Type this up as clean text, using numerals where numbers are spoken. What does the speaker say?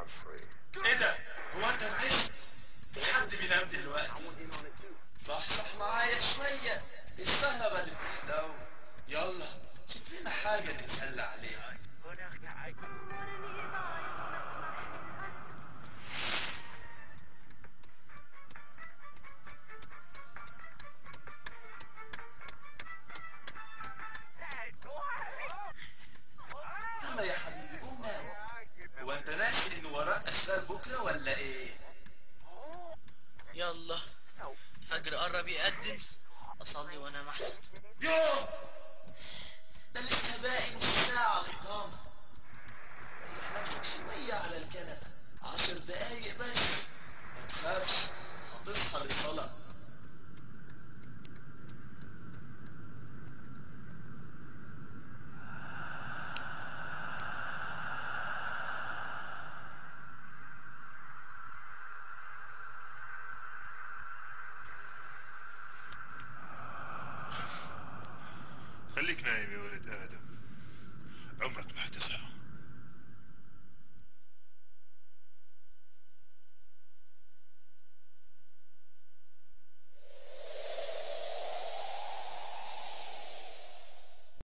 ايه ده؟ هو انت نعست؟ في حد بينام دلوقتي؟ صح معايا شوية، السهرة بدت تحلو. يلا شوف لنا حاجة نتسلى عليها. يلا يا حبيبي قوم نام. هو انت ناسي ان وراك اشغال بكرة ولا ايه؟ يلا، فجر قرب يقدم، اصلي وانام احسن. يوه، ده لسه باقي نص ساعة على الإقامة. ريح نفسك شوية على الكنبة، 10 دقايق بس. ما تخافش، هتصحى للصلاة. خليك نايم يا ولد آدم، عمرك ما حتصحى.